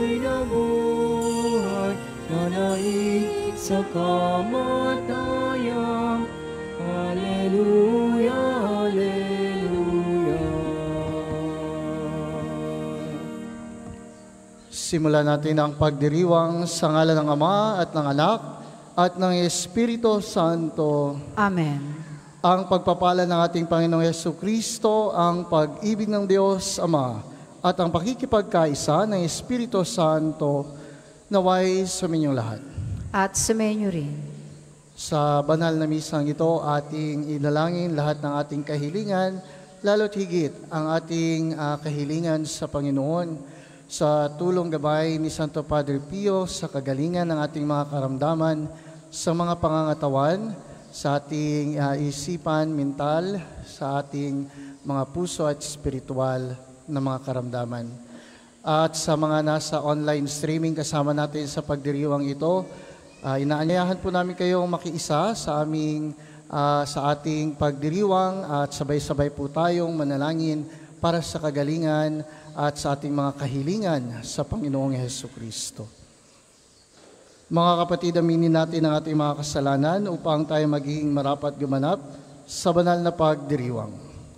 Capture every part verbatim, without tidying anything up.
ako'y nabuhay na naig sa kamatayan. Hallelujah, hallelujah. Simulan natin ang pagdiriwang sa ngalan ng Ama at ng Anak at ng Espiritu Santo. Amen. Ang pagpapala ng ating Panginoong Jesucristo, ang pag-ibig ng Diyos Ama, at ang pakikipagkaisa ng Espiritu Santo naway suminyong lahat. At sumainyo rin. Sa banal na misang ito, ating ilalangin lahat ng ating kahilingan, lalo't higit ang ating uh, kahilingan sa Panginoon, sa tulong gabay ni Santo Padre Pio, sa kagalingan ng ating mga karamdaman, sa mga pangangatawan, sa ating uh, isipan, mental, sa ating mga puso at spiritual na mga karamdaman. At sa mga nasa online streaming kasama natin sa pagdiriwang ito, uh, inaanyayahan po namin kayong makiisa sa aming uh, sa ating pagdiriwang at sabay-sabay po tayong manalangin para sa kagalingan at sa ating mga kahilingan sa Panginoong Jesucristo. Mga kapatid, aminin natin ang ating mga kasalanan upang tayo maging marapat gumanap sa banal na pagdiriwang.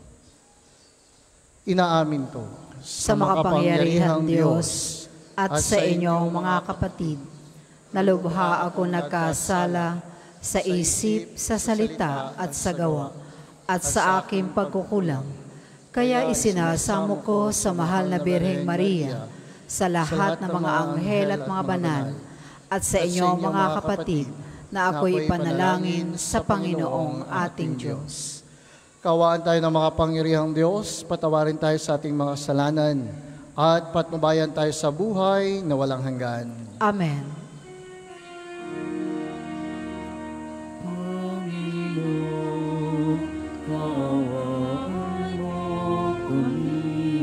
Inaamin ko sa makapangyarihang Diyos at sa inyong mga kapatid, na lubha ako nagkasala sa isip, sa salita at sa gawa, at sa aking pagkukulang. Kaya isinasamo ko sa mahal na Birheng Maria, sa lahat ng mga anghel at mga banal, at sa inyong mga kapatid, na ako'y panalangin sa Panginoong ating Diyos. Kawaan tayo ng mga pangyarihang Diyos, patawarin tayo sa ating mga kasalanan, at patnubayan tayo sa buhay na walang hanggan. Amen. Panginoon, kaawaan mo kami.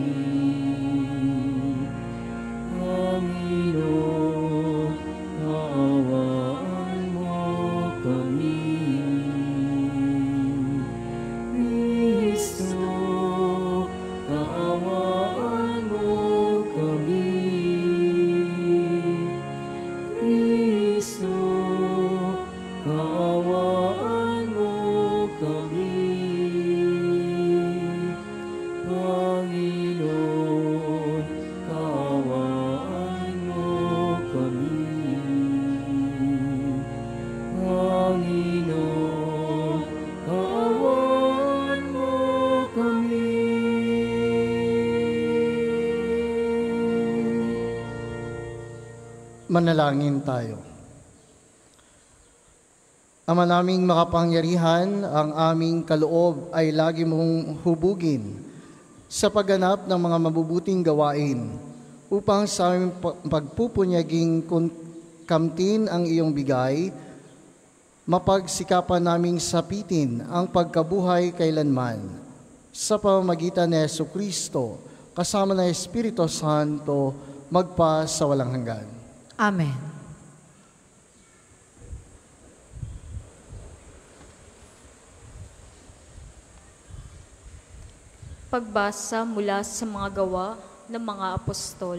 Panginoon, kaawaan mo kami. Kristo, kaawaan mo kami. Kristo, kaawaan mo kami. Panginoon, kaawaan mo kami. Panginoon, kaawaan mo kami. Manalangin tayo. Ama naming makapangyarihan, ang aming kaloob ay lagi mong hubugin sa pagganap ng mga mabubuting gawain upang sa aming pagpupunyaging kamtin ang iyong bigay, mapagsikapan naming sapitin ang pagkabuhay kailanman sa pamamagitan ni Jesucristo kasama ng Espiritu Santo magpa sa walang hanggan. Amen. Pagbasa mula sa mga gawa ng mga apostol.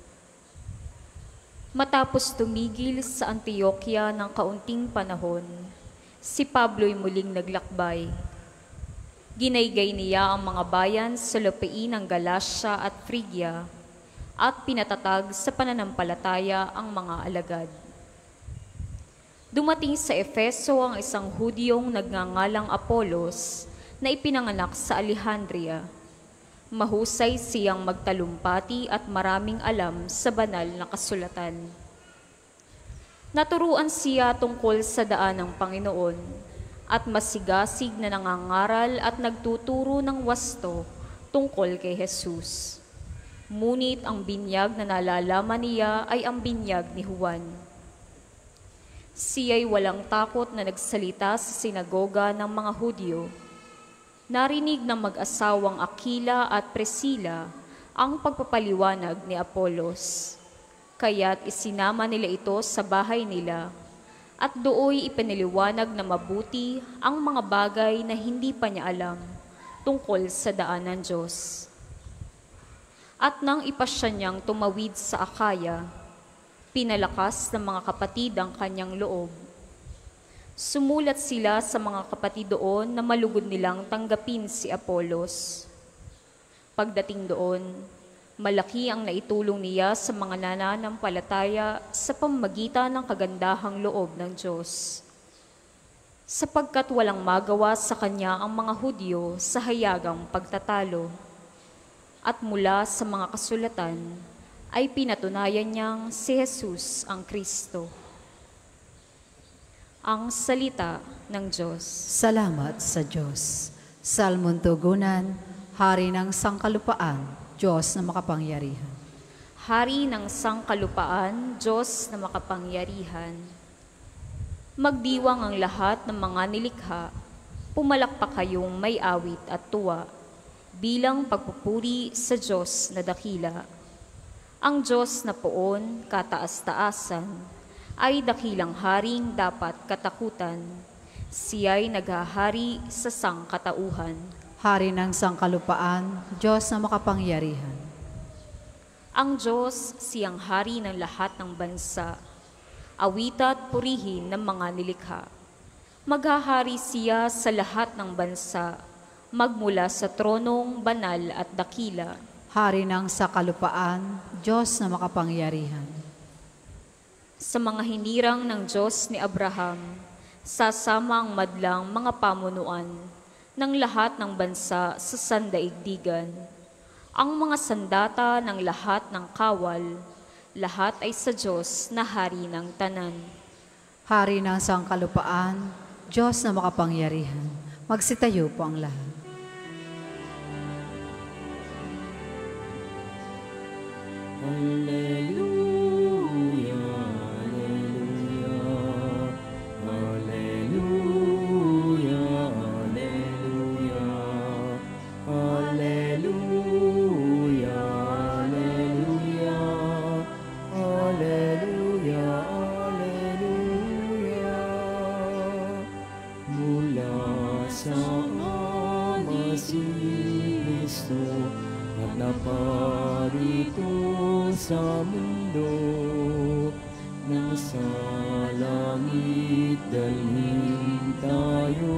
Matapos tumigil sa Antioquia ng kaunting panahon, si Pablo'y muling naglakbay. Ginaygay niya ang mga bayan sa lupain ng Galacia at Phrygia at pinatatag sa pananampalataya ang mga alagad. Dumating sa Efeso ang isang Hudyong nagngangalang Apolos na ipinanganak sa Alejandria. Mahusay siyang magtalumpati at maraming alam sa banal na kasulatan. Naturuan siya tungkol sa daan ng Panginoon at masigasig na nangangaral at nagtuturo ng wasto tungkol kay Jesus. Ngunit ang binyag na nalalaman niya ay ang binyag ni Juan. Siya'y walang takot na nagsalita sa sinagoga ng mga Hudyo. Narinig ng mag-asawang Aquila at Priscilla ang pagpapaliwanag ni Apolos. Kaya't isinama nila ito sa bahay nila at dooy ipinaliwanag na mabuti ang mga bagay na hindi pa niya alam tungkol sa daan ng Diyos. At nang ipasya niyang tumawid sa Akaya, pinalakas ng mga kapatid ang kanyang loob. Sumulat sila sa mga kapatid doon na malugod nilang tanggapin si Apolos. Pagdating doon, malaki ang naitulong niya sa mga nananampalataya sa pamamagitan ng kagandahang loob ng Diyos. Sapagkat walang magawa sa kanya ang mga Hudyo sa hayagang pagtatalo. At mula sa mga kasulatan ay pinatunayan niyang si Jesus ang Kristo. Ang salita ng Diyos. Salamat sa Diyos. Salmon Tugunan, Hari ng Sangkalupaan, Diyos na makapangyarihan. Hari ng Sangkalupaan, Diyos na makapangyarihan. Magdiwang ang lahat ng mga nilikha, pumalakpak kayong may awit at tuwa, bilang pagpupuri sa Diyos na dakila. Ang Diyos na poon, kataas-taasan, ay dakilang haring dapat katakutan. Siya'y naghahari sa sangkatauhan. Hari ng Sangkalupaan, Diyos na makapangyarihan. Ang Diyos siyang hari ng lahat ng bansa. Awita at purihin ng mga nilikha. Maghahari siya sa lahat ng bansa, magmula sa tronong banal at dakila. Hari ng Sangkalupaan, Diyos na makapangyarihan. Sa mga hinirang ng Diyos ni Abraham, sasama ang madlang mga pamunuan ng lahat ng bansa sa sandaigdigan. Ang mga sandata ng lahat ng kawal, lahat ay sa Diyos na hari ng tanan. Hari ng Sangkalupaan, Diyos na makapangyarihan. Magsitayo po ang lahat. Hallelujah, hallelujah, hallelujah, hallelujah, hallelujah, hallelujah, hallelujah. Mula sa Ama si Kristo at naparito sa mundo, nang sa langit dalhin tayo.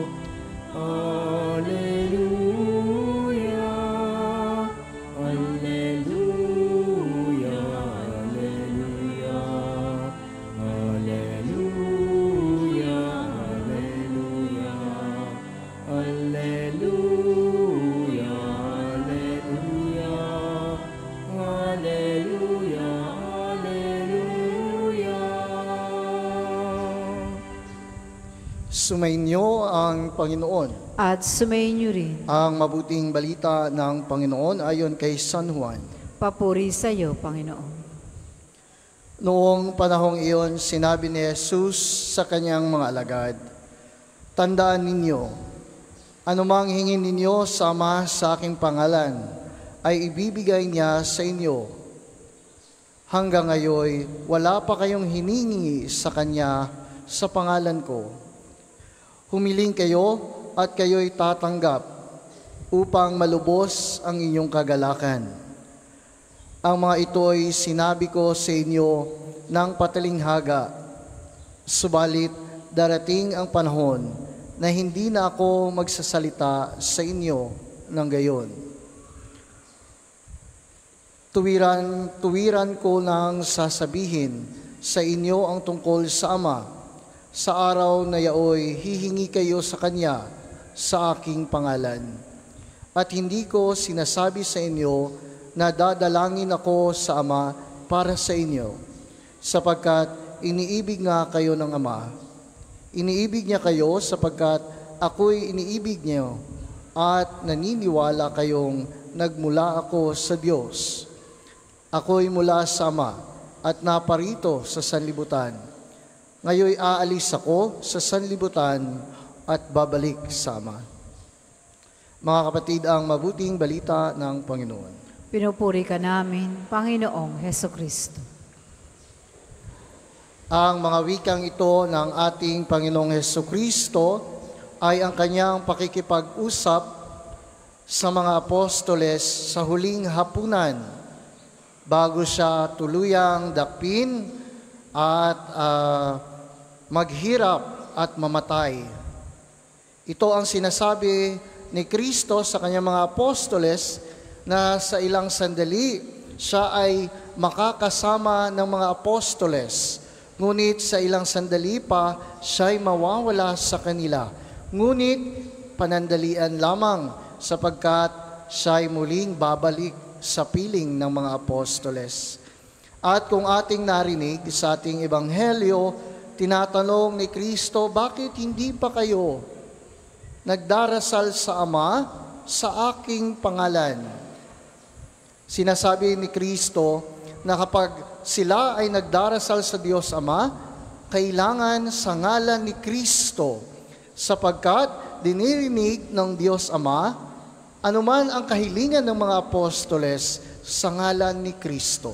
Alleluia, Alleluia, Alleluia, Alleluia, Alleluia, Alleluia, Alleluia, Alleluia, Alleluia. Sumainyo ang Panginoon. At sumainyo rin. Ang mabuting balita ng Panginoon ayon kay San Juan. Papuri sa iyo, Panginoon. Noong panahong iyon, sinabi ni Jesus sa kanyang mga alagad, "Tandaan ninyo, anumang hingin ninyo sa Ama sa aking pangalan, ay ibibigay niya sa inyo. Hanggang ngayon, wala pa kayong hiningi sa Kanya sa pangalan ko. Humiling kayo at kayo'y tatanggap upang malubos ang inyong kagalakan. Ang mga ito'y sinabi ko sa inyo ng patalinghaga, subalit darating ang panahon na hindi na ako magsasalita sa inyo ng gayon. Tuwiran, tuwiran ko nang sasabihin sa inyo ang tungkol sa Ama. Sa araw na yaoy, hihingi kayo sa Kanya sa aking pangalan. At hindi ko sinasabi sa inyo na dadalangin ako sa Ama para sa inyo, sapagkat iniibig nga kayo ng Ama. Iniibig niya kayo sapagkat ako'y iniibig niyo at naniniwala kayong nagmula ako sa Diyos. Ako'y mula sa Ama at naparito sa sanlibutan. Ngayoy aalis ako sa sanlibutan at babalik sa Ama." Mga kapatid, ang mabuting balita ng Panginoon. Pinupuri ka namin, Panginoong Hesukristo. Ang mga wikang ito ng ating Panginoong Hesukristo ay ang kanyang pakikipag-usap sa mga apostoles sa huling hapunan bago siya tuluyang dakpin at uh, maghirap at mamatay. Ito ang sinasabi ni Kristo sa kanyang mga apostoles na sa ilang sandali siya ay makakasama ng mga apostoles. Ngunit sa ilang sandali pa, siya'y mawawala sa kanila. Ngunit panandalian lamang sapagkat siya'y muling babalik sa piling ng mga apostoles. At kung ating narinig sa ating ebanghelyo, tinatanong ni Kristo, bakit hindi pa kayo nagdarasal sa Ama sa aking pangalan? Sinasabi ni Kristo na kapag sila ay nagdarasal sa Diyos Ama, kailangan sa ngalan ni Kristo, sapagkat dinirinig ng Diyos Ama anuman ang kahilingan ng mga apostoles sa ngalan ni Kristo.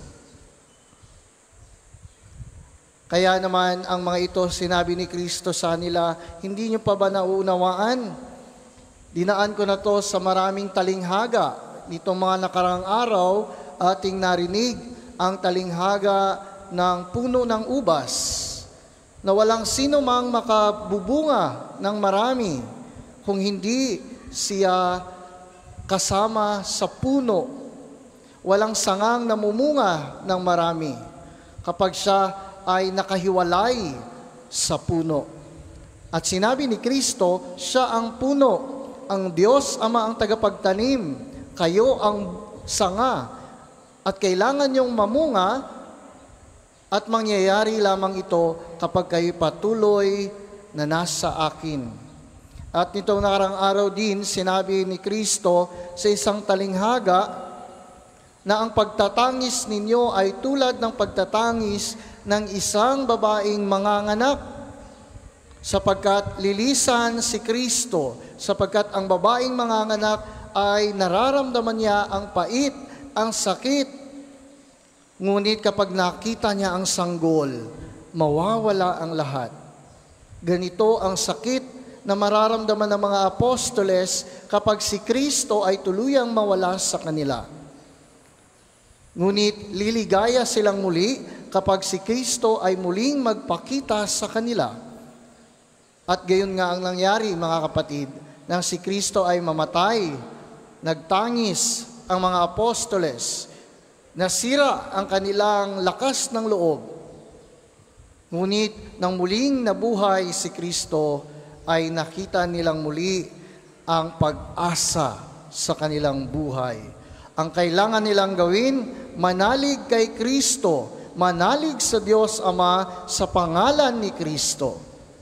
Kaya naman ang mga ito sinabi ni Kristo sa nila, hindi niyo pa ba nauunawaan? Dinaan ko na to sa maraming talinghaga. Nitong mga nakarang araw, ating narinig ang talinghaga ng puno ng ubas na walang sino mang makabubunga ng marami kung hindi siya kasama sa puno. Walang sangang namumunga ng marami kapag siya ay nakahiwalay sa puno. At sinabi ni Kristo, siya ang puno, ang Diyos Ama ang tagapagtanim, kayo ang sanga, at kailangan niyong mamunga at mangyayari lamang ito kapag kayo patuloy na nasa akin. At nitong nakarang araw din, sinabi ni Kristo sa isang talinghaga na ang pagtatangis ninyo ay tulad ng pagtatangis ng isang babaeng manganganak, sapagkat lilisan si Kristo, sapagkat ang babaeng manganganak ay nararamdaman niya ang pait, ang sakit. Ngunit kapag nakita niya ang sanggol, mawawala ang lahat. Ganito ang sakit na mararamdaman ng mga apostoles kapag si Kristo ay tuluyang mawala sa kanila. Ngunit liligaya silang muli kapag si Kristo ay muling magpakita sa kanila. At gayon nga ang nangyari, mga kapatid, nang si Kristo ay mamatay, nagtangis ang mga apostoles, nasira ang kanilang lakas ng loob. Ngunit nang muling nabuhay si Kristo, ay nakita nilang muli ang pag-asa sa kanilang buhay. Ang kailangan nilang gawin, manalig kay Kristo, manalig sa Diyos Ama sa pangalan ni Kristo.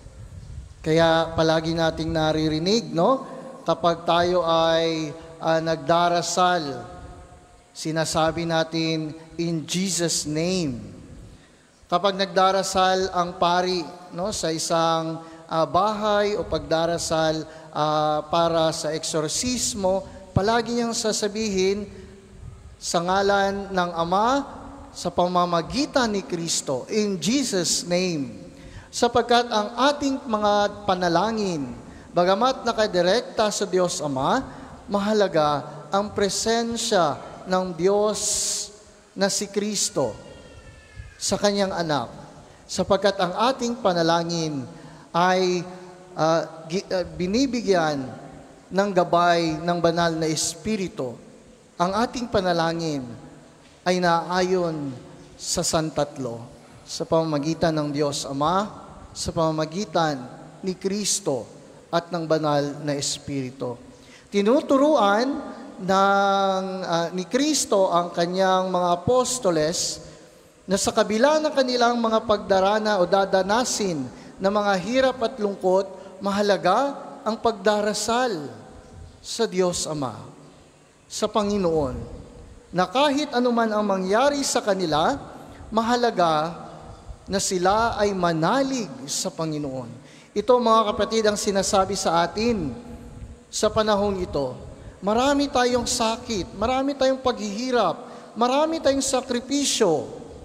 Kaya palagi nating naririnig, no? Kapag tayo ay uh, nagdarasal, sinasabi natin, in Jesus' name. Kapag nagdarasal ang pari, no, sa isang uh, bahay o pagdarasal uh, para sa eksorsismo, palagi niyang sasabihin, sa ngalan ng Ama, sa pamamagitan ni Kristo, in Jesus' name. Sapagkat ang ating mga panalangin, bagamat nakadirekta sa Diyos Ama, mahalaga ang presensya ng Diyos na si Kristo sa Kanyang anak. Sapagkat ang ating panalangin ay uh, binibigyan ng gabay ng banal na Espiritu. Ang ating panalangin ay naayon sa Santatlo, sa pamamagitan ng Diyos Ama, sa pamamagitan ni Kristo at ng banal na Espiritu. Tinuturuan ng, uh, ni Kristo ang kanyang mga apostoles na sa kabila ng kanilang mga pagdarana o dadanasin na mga hirap at lungkot, mahalaga ang pagdarasal sa Diyos Ama, sa Panginoon, na kahit anuman ang mangyari sa kanila, mahalaga na sila ay manalig sa Panginoon. Ito, mga kapatid, ang sinasabi sa atin sa panahong ito. Marami tayong sakit, marami tayong paghihirap, marami tayong sakripisyo.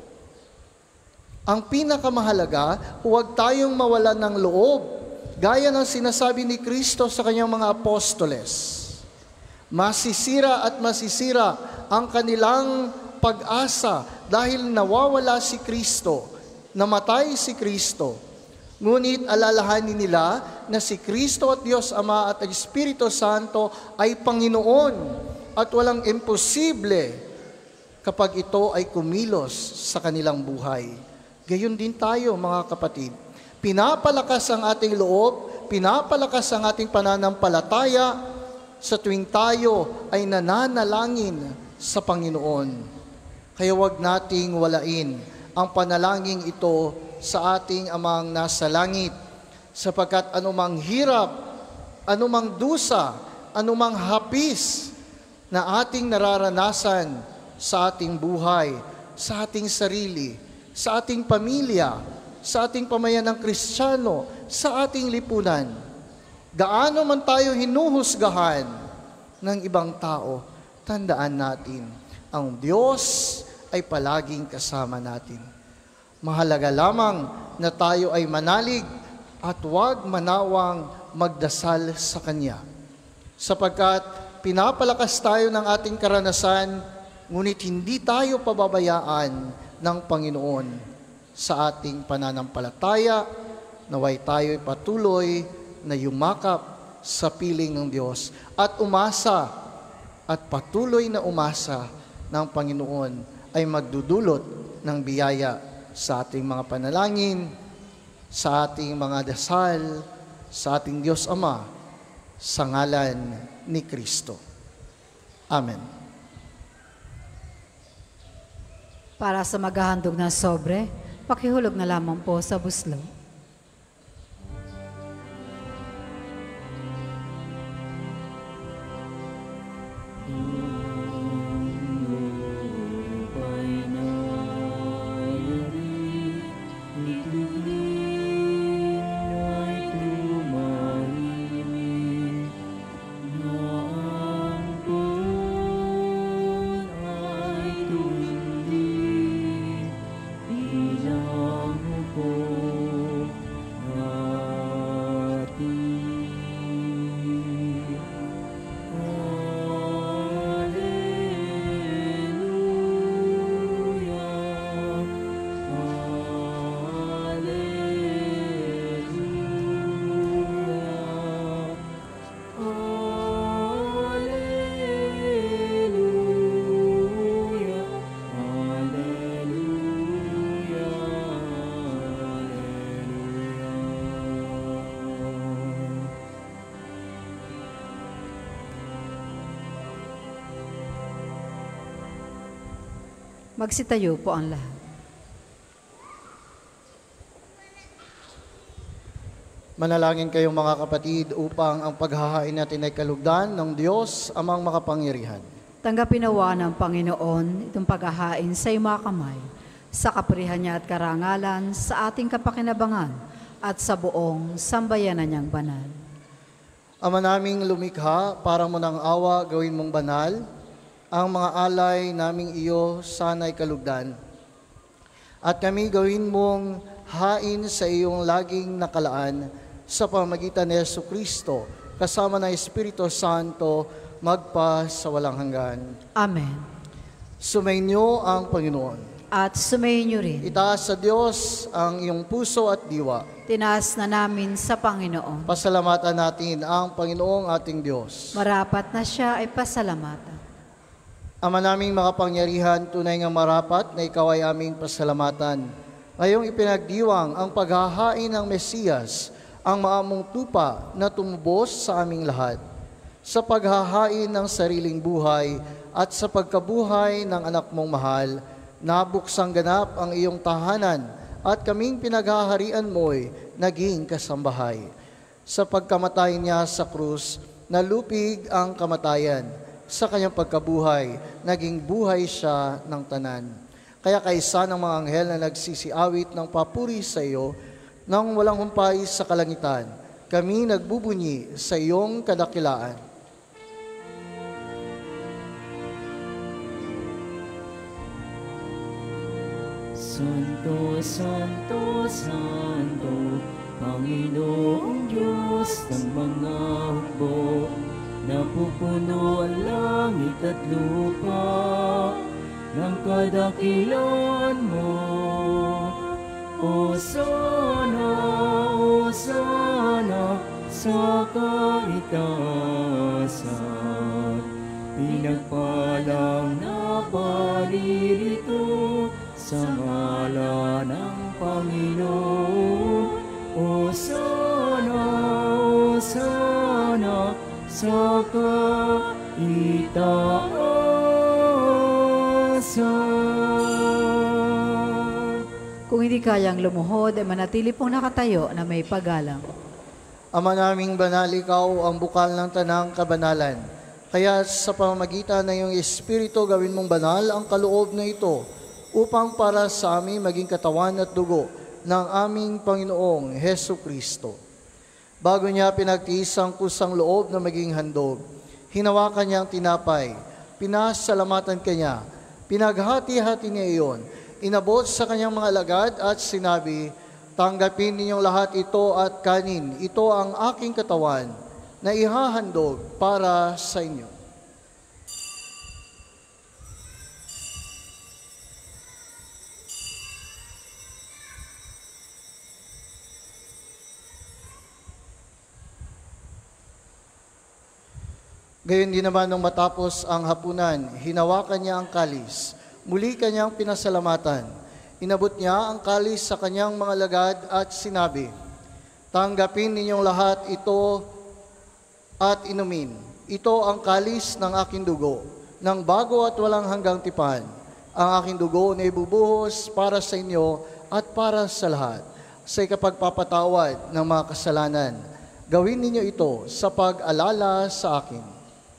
Ang pinakamahalaga, huwag tayong mawalan ng loob, gaya ng sinasabi ni Kristo sa kanyang mga apostoles. Masisira at masisira ang kanilang pag-asa dahil nawawala si Kristo, namatay si Kristo. Ngunit alalahanin nila na si Kristo at Diyos Ama at ang Espiritu Santo ay Panginoon at walang imposible kapag ito ay kumilos sa kanilang buhay. Gayon din tayo, mga kapatid. Pinapalakas ang ating loob, pinapalakas ang ating pananampalataya sa tuwing tayo ay nananalangin sa Panginoon. Kaya huwag nating walain ang panalangin ito sa ating Amang nasa langit, sapagkat anumang hirap, anumang dusa, anumang hapis na ating nararanasan sa ating buhay, sa ating sarili, sa ating pamilya, sa ating pamayanang Kristiyano, sa ating lipunan, gaano man tayo hinuhusgahan ng ibang tao, tandaan natin, ang Diyos ay palaging kasama natin. Mahalaga lamang na tayo ay manalig at huwag manawang magdasal sa Kanya. Sapagkat pinapalakas tayo ng ating karanasan, ngunit hindi tayo pababayaan ng Panginoon sa ating pananampalataya, naway tayo'y patuloy na yumakap sa piling ng Diyos at umasa at patuloy na umasa ng Panginoon ay magdudulot ng biyaya sa ating mga panalangin, sa ating mga dasal, sa ating Diyos Ama, sa ngalan ni Kristo. Amen. Para sa maghahandog ng sobre, pakihulog na lamang po sa buslo. Magsitayo po ang lahat. Manalangin kayong mga kapatid upang ang paghahain natin ay kalugdan ng Diyos Amang makapangyarihan. Tanggapin nawa ng Panginoon itong paghahain sa iyong mga kamay, sa kapurihan niya at karangalan, sa ating kapakinabangan, at sa buong sambayanan niyang banal. Ama naming lumikha, para mo ng awa gawin mong banal, ang mga alay naming iyo sana'y kalugdan. At kami gawin mong hain sa iyong laging nakalaan sa pamamagitan ni Jesucristo, kasama ng Espiritu Santo, magpa sa walang hanggan. Amen. Sumainyo ang Panginoon. At sumayin niyo rin. Itaas sa Diyos ang iyong puso at diwa. Tinaas na namin sa Panginoon. Pasalamatan natin ang Panginoong ating Diyos. Marapat na siya ay pasalamatan. Ama naming makapangyarihan, tunay nga marapat na ikaw ay aming pasalamatan. Ngayong ipinagdiwang ang paghahain ng Mesiyas, ang maamong tupa na tumubos sa aming lahat. Sa paghahain ng sariling buhay at sa pagkabuhay ng anak mong mahal, nabuksang ganap ang iyong tahanan at kaming pinaghaharian mo'y naging kasambahay. Sa pagkamatay niya sa krus, nalupig ang kamatayan. Sa kanyang pagkabuhay, naging buhay siya ng tanan. Kaya kaisa ng mga anghel na nagsisiawit ng papuri sa iyo, nang walang humpay sa kalangitan, kami nagbubunyi sa iyong kadakilaan. Santo, Santo, Santo, Panginoong Diyos ng mga hukbo, napupuno ang langit at lupa ng kadakilan mo. Hosana, Hosana sa kaitaasan. Pinagpalang na paririto sa ngalan ng Panginoon. Hosana, Hosana sa kaitaasan. Kung hindi kayang lumuhod, ay manatili pong nakatayo na may paggalang. Ama naming banal, ikaw ang bukal ng tanang kabanalan. Kaya sa pamamagitan ng iyong Espiritu, gawin mong banal ang kaloob na ito upang para sa amin maging katawan at dugo ng aming Panginoong Hesu Kristo. Bago niya pinagtiis ang kusang loob na maging handog, hinawakan niya ang tinapay, pinasalamatan kanya, pinaghati-hati niya iyon, inabot sa kanyang mga alagad at sinabi, tanggapin ninyong lahat ito at kanin, ito ang aking katawan na ihahandog para sa inyo. Gayon din naman nung matapos ang hapunan, hinawakan niya ang kalis, muli kanyang pinasalamatan. Inabot niya ang kalis sa kanyang mga lagad at sinabi, tanggapin ninyong lahat ito at inumin. Ito ang kalis ng aking dugo, ng bago at walang hanggang tipan. Ang aking dugo na ibubuhos para sa inyo at para sa lahat, sa ikapagpapatawad ng mga kasalanan. Gawin ninyo ito sa pag-alala sa akin.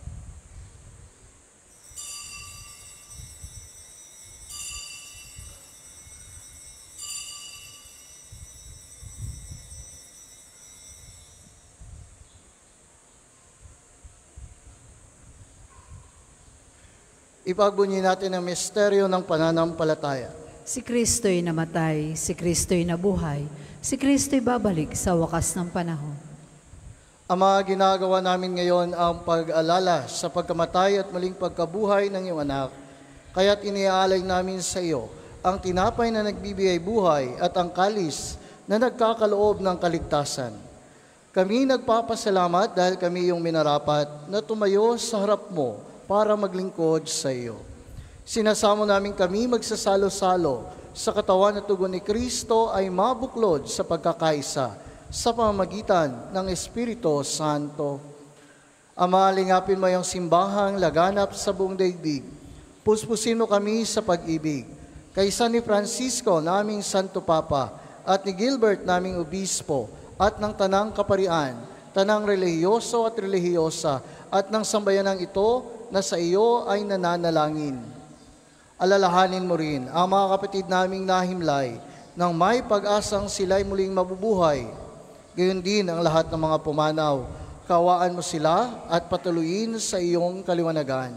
Ipagbunyi natin ang misteryo ng pananampalataya. Si Kristo'y namatay, si Kristo'y nabuhay, si Kristo'y babalik sa wakas ng panahon. Ama, ginagawa namin ngayon ang pag-alala sa pagkamatay at muling pagkabuhay ng iyong anak. Kaya't iniaalay namin sa iyo ang tinapay na nagbibigay buhay at ang kalis na nagkakaloob ng kaligtasan. Kami nagpapasalamat dahil kami yung minarapat na tumayo sa harap mo para maglingkod sa iyo. Sinasamo namin kami magsasalo-salo sa katawan at tugon ni Kristo ay mabuklod sa pagkakaisa sa pamamagitan ng Espiritu Santo. Ama, lingapin mo yung simbahang laganap sa buong daigdig. Puspusin mo kami sa pag-ibig. Kaysa ni Francisco, naming Santo Papa, at ni Gilbert, naming Obispo, at ng Tanang Kaparian, Tanang Relihiyoso at Relihiyosa, at ng sambayanang ito, na sa iyo ay nananalangin. Alalahanin mo rin ang mga kapatid naming nahimlay nang may pag-asang sila'y muling mabubuhay. Gayon din ang lahat ng mga pumanaw. Kawaan mo sila at patuloyin sa iyong kaliwanagan.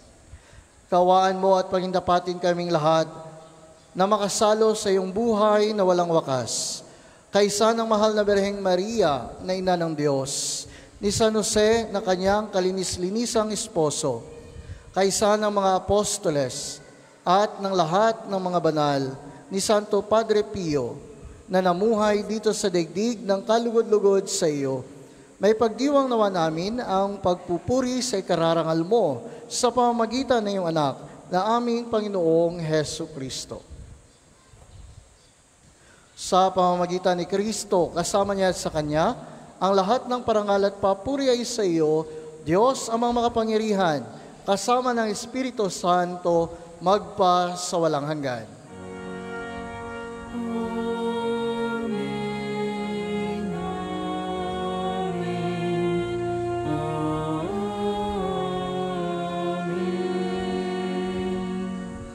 Kawaan mo at pagindapatin kaming lahat na makasalo sa iyong buhay na walang wakas. Kaysa ng mahal na Birheng Maria na ina ng Diyos, ni San Jose na kanyang kalinis-linisang esposo, kaysa ng mga apostoles at ng lahat ng mga banal, ni Santo Padre Pio, na namuhay dito sa daigdig ng kalugod-lugod sa iyo, may pagdiwang nawa namin ang pagpupuri sa ikararangal mo sa pamamagitan ng iyong anak na aming Panginoong Hesu Kristo. Sa pamamagitan ni Kristo, kasama niya at sa Kanya, ang lahat ng parangal at papuri ay sa iyo, Diyos amang makapangyarihan, kasama ng Espiritu Santo, magpa sa walang hanggan. Amen, amen, amen.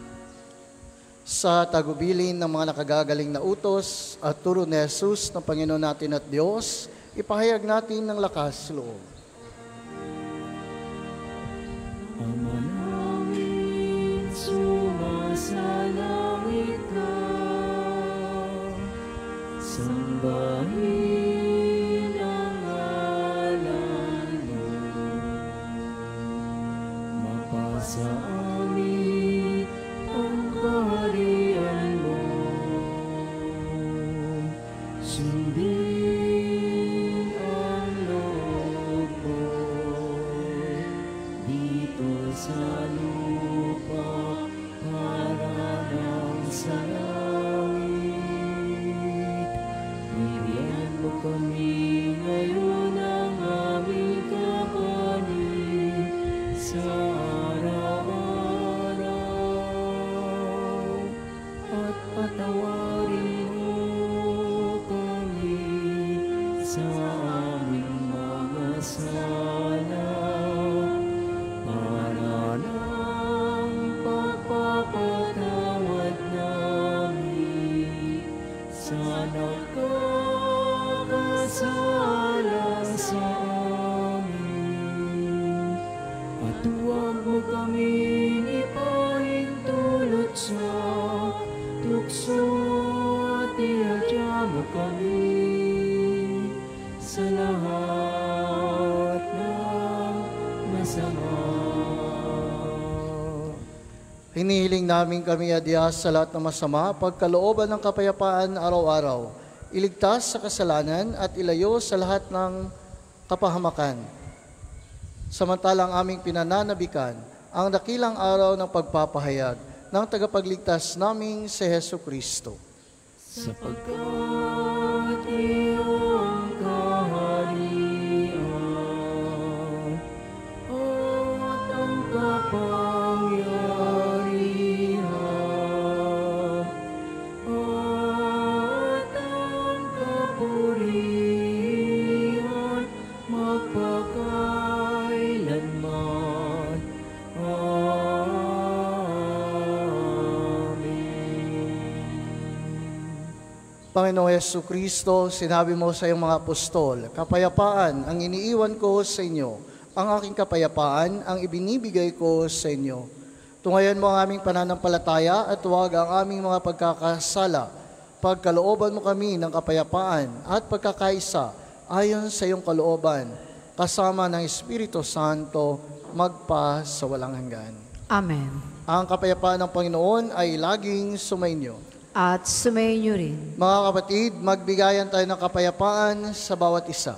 Sa tagubilin ng mga nakagagaling na utos at turo ni Jesus ng Panginoon natin at Diyos, ipahayag natin ng lakas loob. Ama namin, sumasalangit ka, sambahin ang ngalan mo, sa amin ang kaharian mo. Sundin ang loob mo dito sa lupa para nang sa langit. Bigyan mo kami ngayon ng aming kakanin sa araw-araw, at patawarin mo kami sa aming mga sala para ng pagpapatawad namin sa nakakasala sa amin. At huwag mo kaming ipahintulot sa tukso, at ihadya mo kami sa lahat ng masama. Hinihiling namin kami adya sa lahat ng masama, pagkalooban ng kapayapaan araw-araw, iligtas sa kasalanan at ilayo sa lahat ng kapahamakan. Samantalang aming pinananabikan ang dakilang araw ng pagpapahayag ng tagapagligtas naming si Hesu Kristo. Sapagkat iyong kaharian at ang kapangyarihan at ang kapurihan magpakailanman. Panginoong Hesu Kristo, sinabi mo sa iyong mga apostol, kapayapaan ang iniiwan ko sa inyo, ang aking kapayapaan ang ibinibigay ko sa inyo. Tungayan mo ang aming pananampalataya at huwag ang aming mga pagkakasala. Pagkalooban mo kami ng kapayapaan at pagkakaisa ayon sa iyong kalooban, kasama ng Espiritu Santo, magpa sa walang hanggan. Amen. Ang kapayapaan ng Panginoon ay laging sumainyo. At sumainyo rin. Mga kapatid, magbigayan tayo ng kapayapaan sa bawat isa.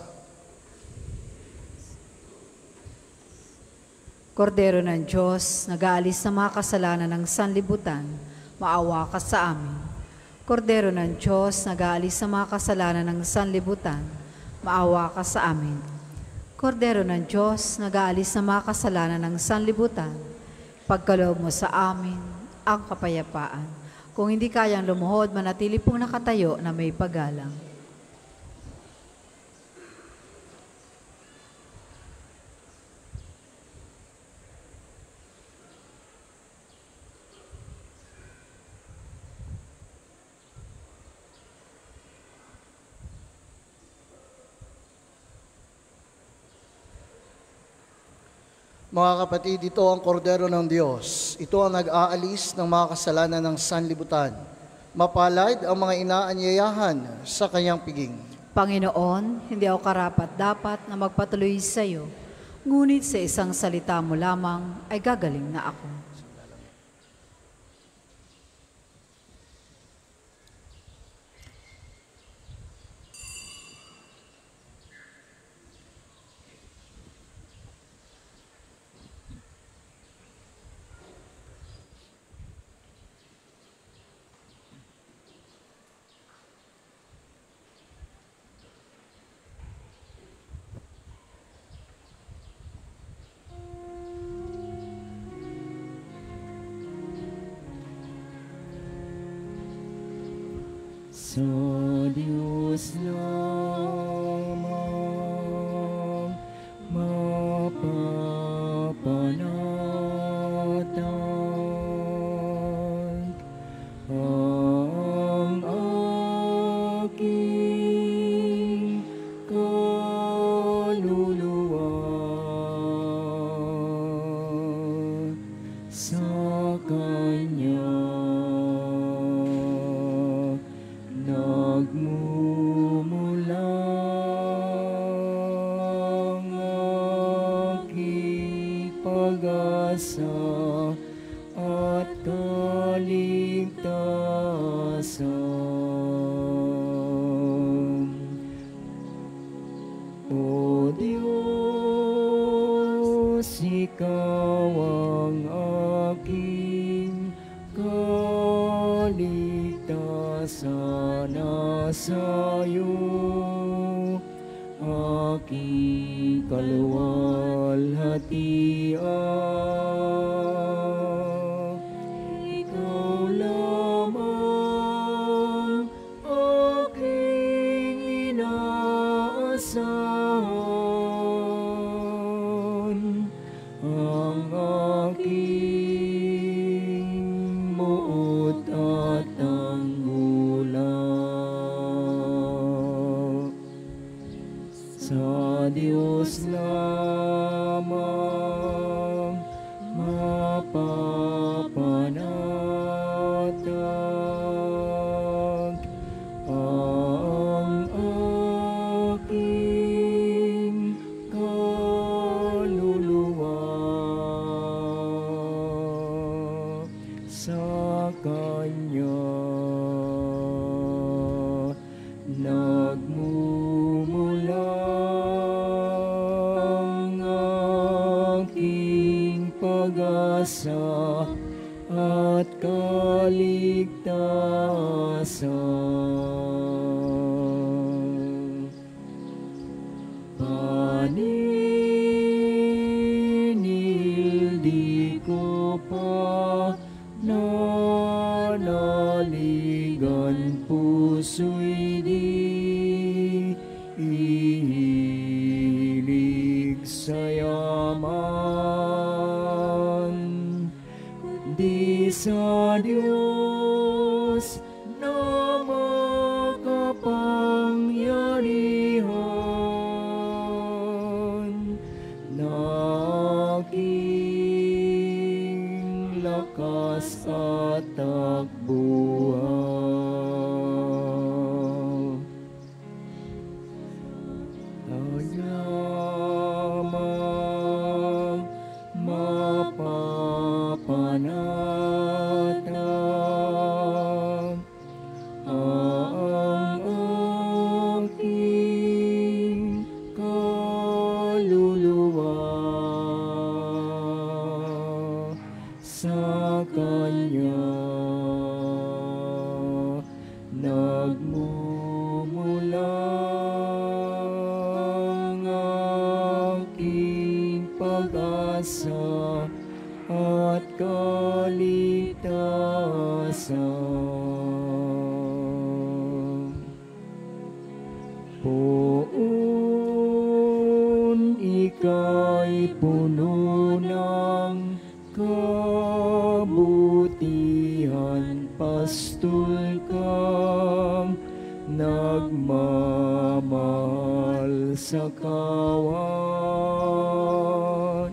Kordero ng Diyos, nag-aalis ng mga kasalanan ng sanlibutan, maawa ka sa amin. Kordero ng Diyos, nag-aalis ng mga kasalanan ng sanlibutan, maawa ka sa amin. Kordero ng Diyos, nag-aalis ng mga kasalanan ng sanlibutan, pagkaloob mo sa amin ang kapayapaan. Kung hindi kayang lumuhod, manatili pong nakatayo na may paggalang. Mga kapatid, ito ang kordero ng Diyos. Ito ang nag-aalis ng mga kasalanan ng sanlibutan. Mapalad ang mga inaanyayahan sa kanyang piging. Panginoon, hindi ako karapat-dapat na magpatuloy sa iyo, ngunit sa isang salita mo lamang ay gagaling na ako. Sa Diyos lamang mapapanatag ang aking kaluluwa. Sa Kanya nagmumula ang aking pag pag-asa at kaligtasan. O Diyos, Ikaw ang aking kaligtasan, nasa iyo aking kaluwalhatian. Ikaw lamang aking inaasahan, ang aking muot at tanggulan. Sa Diyos lamang mapapanatag ang aking kaluluwa. Sa Kanya nagmumula ang aking pag-asa at kaligtasan. Paninil di ko pa nanaligan, puso'y di ihilig sa yaman, kundi sa Diyos na makapangyarihan, na aking lakas at takbuhan. Lamang mapapanatag ang aking kaluluwa. Sa Kanya nagmumula ang aking pag-asa at kaligtasan. Poon ika'y puno ng kabutihan, pastol kang nagmamahal sa kawan.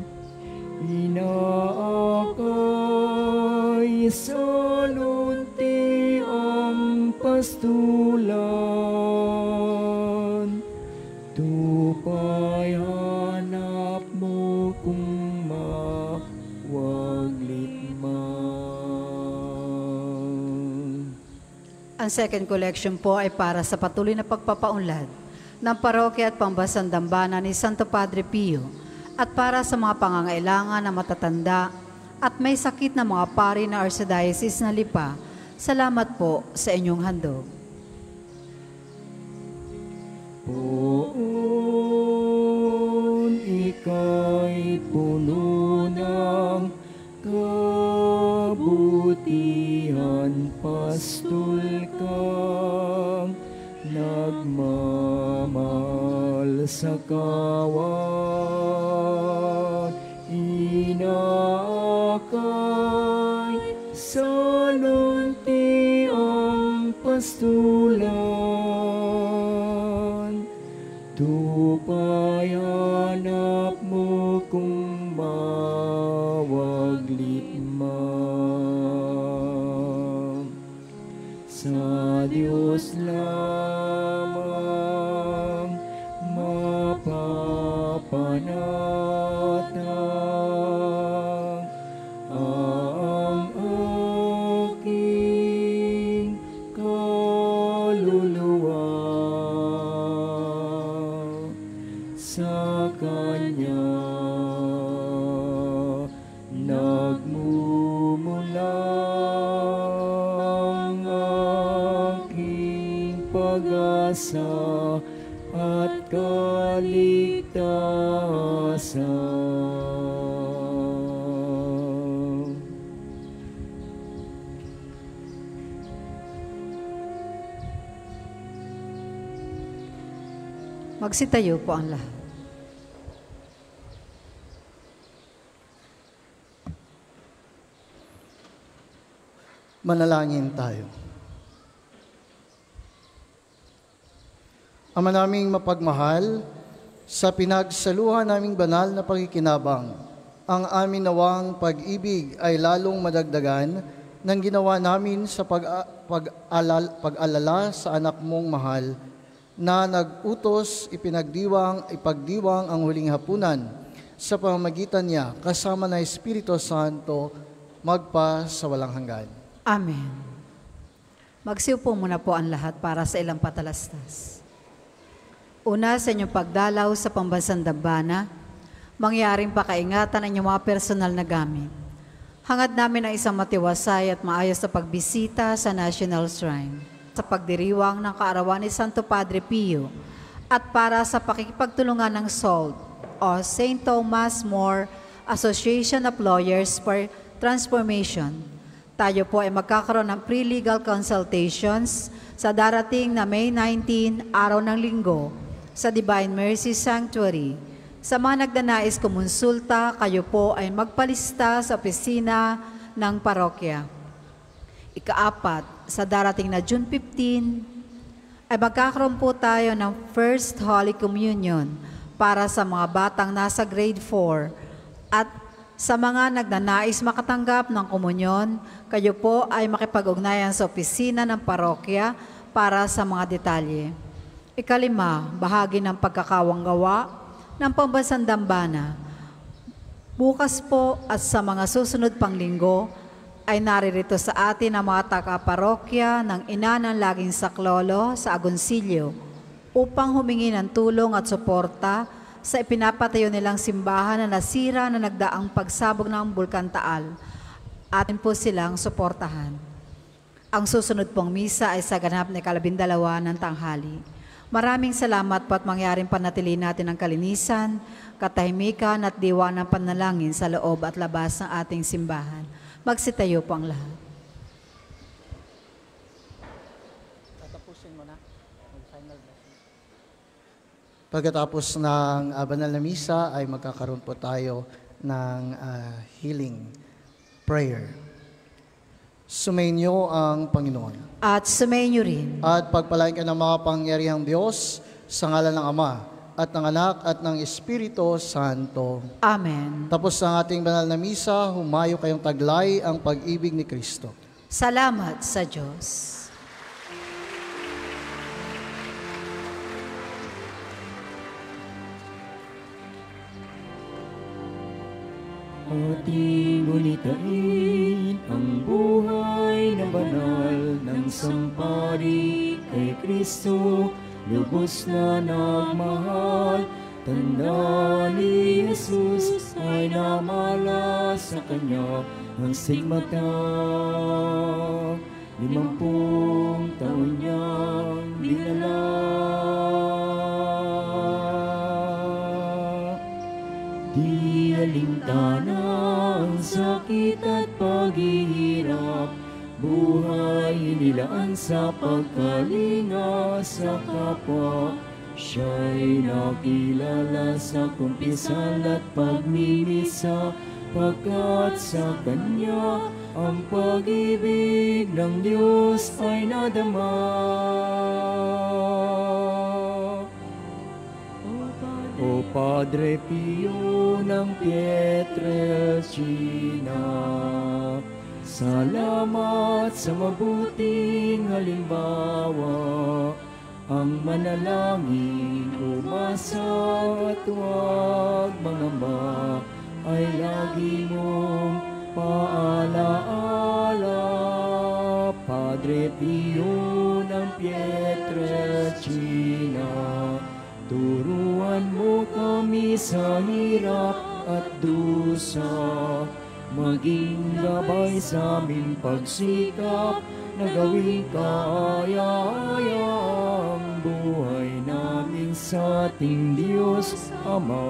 Inaakay sa lunti ang pastulan, tupay hanap mo kung mawaglit. Ang second collection po ay para sa patuloy na pagpapaunlad ng parokya at pambasang dambana ni Santo Padre Pio at para sa mga pangangailangan na matatanda at may sakit na mga pari na Archdiocese na Lipa. Salamat po sa inyong handog. Poon ika'y puno ng kabutihan, pastol kang nagmamahal sa kawan. Inaakay sa lunti ang pastulan, tupay hanap mo kung mawaglit man. Sa Diyos lamang mapapanatag nagmumulang aking pag-asa at kaligtasan. Magsitayo po ang lahat. Manalangin tayo. Ama naming mapagmahal, sa pinagsaluhan naming banal na pagkikinabang, ang amin nawang pag-ibig ay lalong madagdagan ng ginawa namin sa pag- pag-alal- pag-alala sa anak mong mahal na nag-utos, ipinagdiwang, ipagdiwang ang huling hapunan sa pamamagitan niya kasama na Espiritu Santo magpa sa walang hanggan. Amen. Magsiupo muna po ang lahat para sa ilang patalastas. Una, sa inyong pagdalaw sa pambansang dambana, mangyaring pakaingatan ang inyong mga personal na gamit. Hangad namin ang isang matiwasay at maayos na pagbisita sa National Shrine, sa pagdiriwang ng kaarawan ni Santo Padre Pio, at para sa pakikipagtulungan ng S O L T o Saint Thomas More Association of Lawyers for Transformation. Tayo po ay magkakaroon ng pre-legal consultations sa darating na May nineteenth, araw ng linggo, sa Divine Mercy Sanctuary. Sa mga nagdanais kumonsulta, kayo po ay magpalista sa opisina ng parokya. Ikaapat, sa darating na June fifteenth, ay magkakaroon po tayo ng First Holy Communion para sa mga batang nasa grade four. At sa mga nagnanais makatanggap ng komunyon, kayo po ay makipag-ugnayan sa opisina ng parokya para sa mga detalye. Ikalima, bahagi ng pagkakawanggawa ng pambansang dambana. Bukas po at sa mga susunod pang linggo ay naririto sa atin ang mga taga-parokya ng Ina ng Laging Saklolo sa Agoncillo upang humingi ng tulong at suporta sa ipinapatayo nilang simbahan na nasira na nagdaang pagsabog ng Bulkan Taal. Atin po silang suportahan. Ang susunod pong misa ay sa ganap na ikalabindalawa ng tanghali. Maraming salamat po at mangyaring panatili natin ang kalinisan, katahimikan at diwa ng panalangin sa loob at labas ng ating simbahan. Magsitayo po ang lahat. Tatapusin mo na. Mag-final blessing. Pagkatapos ng uh, banal na misa ay magkakaroon po tayo ng uh, healing prayer. Sumainyo ang Panginoon. At sumainyo rin. At pagpalain ka ng mga pangyarihang Diyos sa ngalan ng Ama at ng Anak at ng Espiritu Santo. Amen. Tapos ang ating banal na misa, humayo kayong taglay ang pag-ibig ni Kristo. Salamat sa Diyos. Ating ulitain ang buhay na banal ng sampari kay Kristo, lubos na nagmahal. Tanda ni Jesus ay namala sa Kanya ang sigmata. Limampung taon niyang dinala. Di alintana ang sakit at paghihirap, buhay nilaan sa pagkalinga sa kapwa. Siya'y nakilala sa kumpisal at pagmimisa, pagkat sa Kanya ang pag-ibig ng Diyos ay nadama. O Padre Pio ng Pietrelcina, salamat sa mabuting halimbawa. Ang manalangin, umasa at huwag mangamba ay lagi mong paalaala. Padre Pio ng Pietrelcina, turuan mo kami sa hirap at dusa maging gabay sa aming pagsikap na gawing kaaya-aya ang buhay namin sa ating Diyos Ama.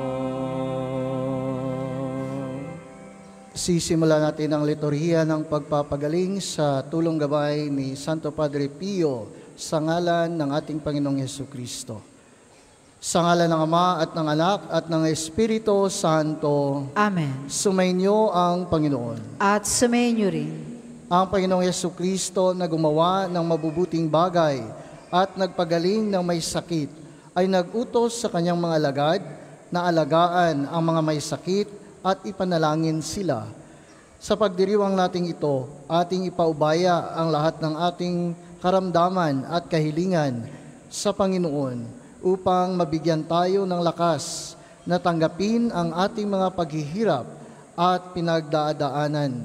Sisimulan natin ang liturhiya ng pagpapagaling sa tulong gabay ni Santo Padre Pio sa ngalan ng ating Panginoong Hesukristo. Sa ngalan ng Ama at ng Anak at ng Espiritu Santo. Amen. Sumainyo ang Panginoon. At sumainyo rin. Ang Panginoong Hesukristo na gumawa ng mabubuting bagay at nagpagaling ng may sakit ay nag-utos sa kanyang mga alagad na alagaan ang mga may sakit at ipanalangin sila. Sa pagdiriwang nating ito, ating ipaubaya ang lahat ng ating karamdaman at kahilingan sa Panginoon upang mabigyan tayo ng lakas na tanggapin ang ating mga paghihirap at pinagdaadaanan.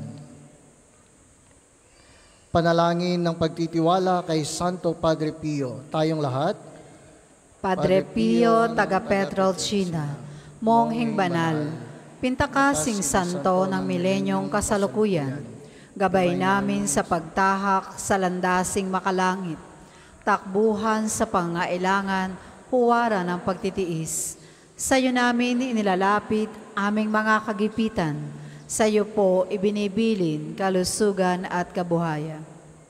Panalangin ng pagtitiwala kay Santo Padre Pio. Tayong lahat. Padre Pio, taga Petrolcina, mongheng banal, pintakasing santo ng milenyong kasalukuyan, gabay namin sa pagtahak sa landasing makalangit, takbuhan sa pangailangan, huwara ng pagtitiis. Sa iyo namin inilalapit aming mga kagipitan, sa iyo po ibinibilin kalusugan at kabuhayan.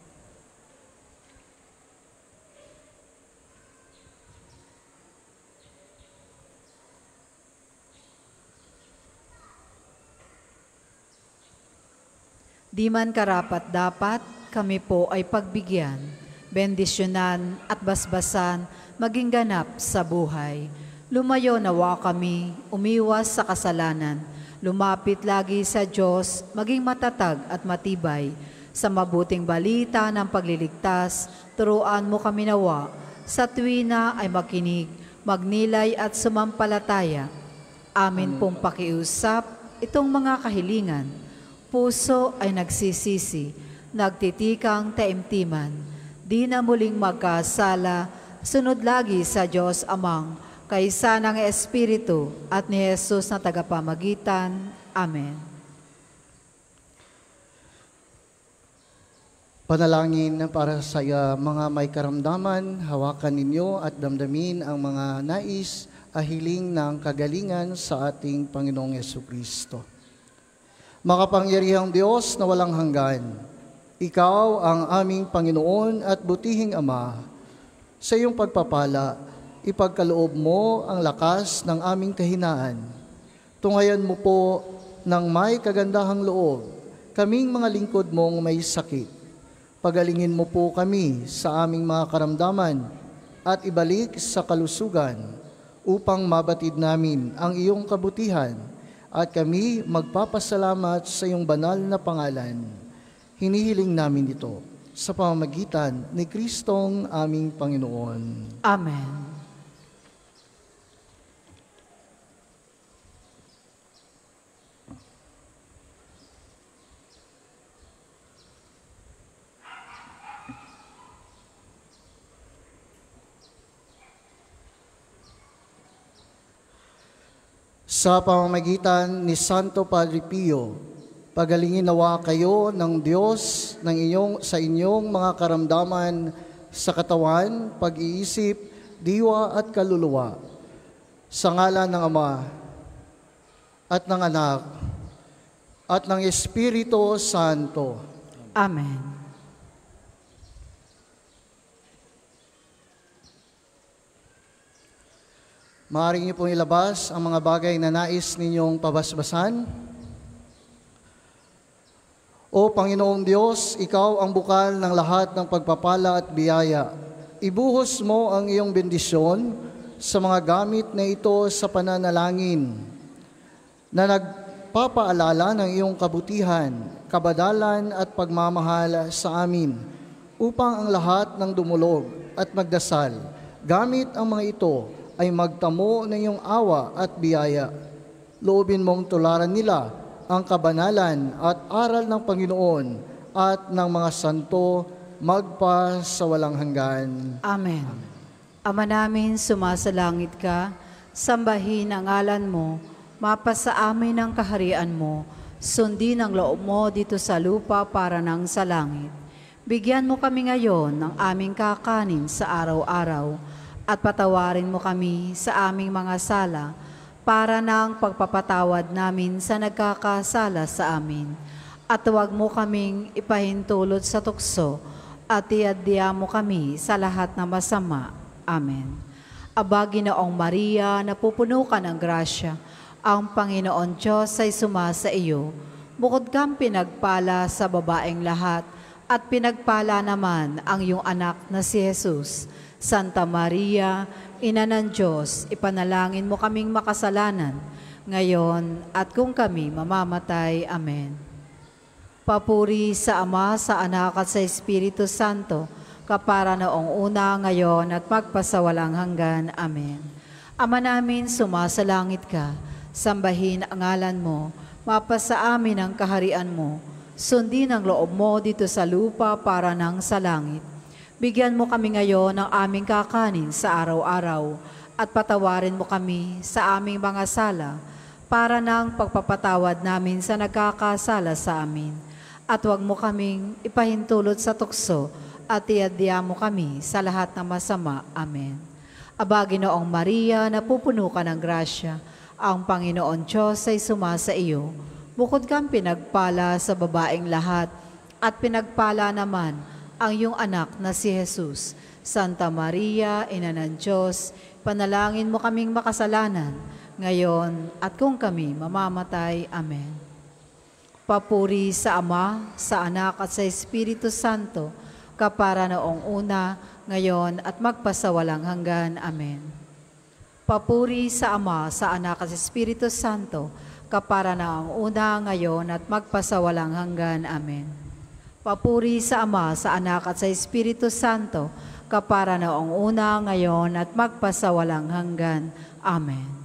Di man karapat dapat, kami po ay pagbigyan, bendisyonan at basbasan, maging ganap sa buhay. Lumayo nawa kami, umiwas sa kasalanan, lumapit lagi sa Diyos, maging matatag at matibay. Sa mabuting balita ng pagliligtas, turuan mo kami nawa, sa tuwina ay makinig, magnilay at sumampalataya. Amin pong pakiusap itong mga kahilingan. Puso ay nagsisisi, nagtitikang taimtiman, di na muling magkasala, sunod lagi sa Diyos Amang, kaysa ng Espiritu at ni Jesus na tagapamagitan. Amen. Panalangin para sa uh, mga may karamdaman, hawakan ninyo at damdamin ang mga nais, ahiling ng kagalingan sa ating Panginoong Hesukristo. Makapangyarihang Diyos na walang hanggan, Ikaw ang aming Panginoon at butihing Ama. Sa iyong pagpapala, ipagkaloob mo ang lakas ng aming kahinaan. Tungayan mo po ng may kagandahang loob, kaming mga lingkod mong may sakit. Pagalingin mo po kami sa aming mga karamdaman at ibalik sa kalusugan upang mabatid namin ang iyong kabutihan at kami magpapasalamat sa iyong banal na pangalan. Hinihiling namin ito sa pamamagitan ni Kristong aming Panginoon. Amen. Sa pamamagitan ni Santo Padre Pio, pagalingin nawa kayo ng Diyos ng inyong, sa inyong mga karamdaman sa katawan, pag-iisip, diwa at kaluluwa. Sa ngalan ng Ama at ng Anak at ng Espiritu Santo. Amen. Maaari niyo pong ilabas ang mga bagay na nais ninyong pabasbasan. O Panginoong Diyos, Ikaw ang bukal ng lahat ng pagpapala at biyaya. Ibuhos mo ang iyong bendisyon sa mga gamit na ito sa pananalangin na nagpapaalala ng iyong kabutihan, kabadalan at pagmamahal sa amin upang ang lahat ng dumulog at magdasal gamit ang mga ito ay magtamo ng iyong awa at biyaya. Loobin mong tularan nila ang kabanalan at aral ng Panginoon at ng mga santo magpa sa walang hanggan. Amen. Ama namin, sumasalangit ka, sambahin ang ngalan mo, mapasa amin ang kaharian mo, Sundin ang loob mo dito sa lupa para nang sa langit. Bigyan mo kami ngayon ng aming kakanin sa araw-araw at patawarin mo kami sa aming mga sala para nang pagpapatawad namin sa nagkakasala sa amin. At huwag mo kaming ipahintulot sa tukso at iadya mo kami sa lahat na masama. Amen. Aba, Ginoong Maria, napupuno ka ng grasya, ang Panginoon Diyos ay sumasa iyo. Bukod kang pinagpala sa babaeng lahat, at pinagpala naman ang iyong anak na si Jesus. Santa Maria, Ina ng Diyos, ipanalangin mo kaming makasalanan, ngayon at kung kami mamamatay. Amen. Papuri sa Ama, sa Anak at sa Espiritu Santo, kapara noong una, ngayon at magpasawalang hanggan. Amen. Ama namin, sumasalangit ka, sambahin ang ngalan mo, mapasa amin ang kaharian mo, sundin ang loob mo dito sa lupa para nang sa langit. Bigyan mo kami ngayon ng aming kakanin sa araw-araw at patawarin mo kami sa aming mga sala para nang pagpapatawad namin sa nagkakasala sa amin. At huwag mo kaming ipahintulot sa tukso at iadya mo kami sa lahat ng masama. Amen. Aba, Ginoong Maria, napupuno ka ng grasya, ang Panginoon Diyos ay sumasa iyo. Bukod kang pinagpala sa babaeng lahat, at pinagpala naman ang iyong anak na si Jesus. Santa Maria, Ina ng Diyos, panalangin mo kaming makasalanan, ngayon at kung kami mamamatay. Amen. Papuri sa Ama, sa Anak at sa Espiritu Santo, kapara noong una, ngayon at magpasawalang hanggan. Amen. Papuri sa Ama, sa Anak at sa Espiritu Santo, kapara na ang una, ngayon at magpasawalang hanggan. Amen. Papuri sa Ama, sa Anak at sa Espiritu Santo, kapara na ang una, ngayon at magpasawalang hanggan. Amen.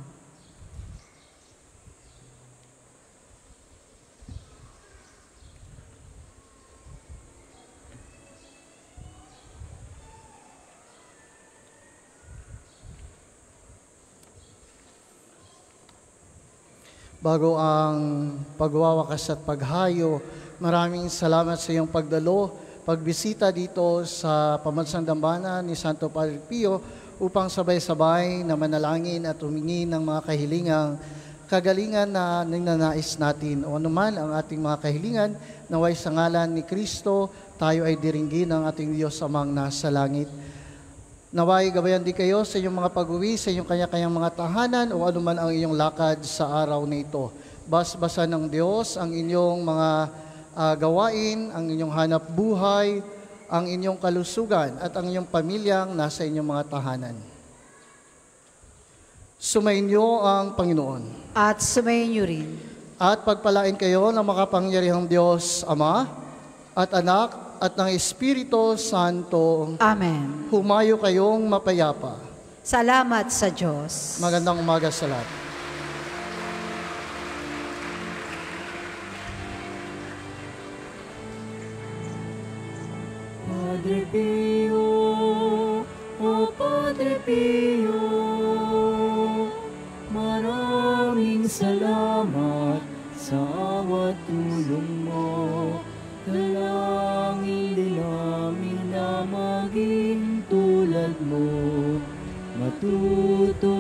Bago ang pagwawakas at paghayo, maraming salamat sa iyong pagdalo, pagbisita dito sa Pamansang Dambana ni Santo Padre Pio upang sabay-sabay na manalangin at humingi ng mga kahilingang kagalingan na ninanais natin. O anuman ang ating mga kahilingan, naway sa ngalan ni Kristo, tayo ay diringgin ng ating Diyos Amang nasa langit. Naway gabayan di kayo sa inyong mga pag-uwi, sa inyong kanya-kanyang mga tahanan o anuman ang inyong lakad sa araw na ito. Basbasa ng Diyos ang inyong mga uh, gawain, ang inyong hanap buhay, ang inyong kalusugan at ang inyong pamilyang nasa inyong mga tahanan. Sumainyo ang Panginoon. At sumayin niyo rin. At pagpalain kayo ng makapangyarihang Diyos, Ama at Anak at ng Espiritu Santo. Amen. Humayo kayong mapayapa. Salamat sa Diyos. Magandang umaga sa lahat. Padre Pio, o Padre Pio, maraming salamat sa awat tulong mo. Dalangin din namin na maging tulad mo, matuto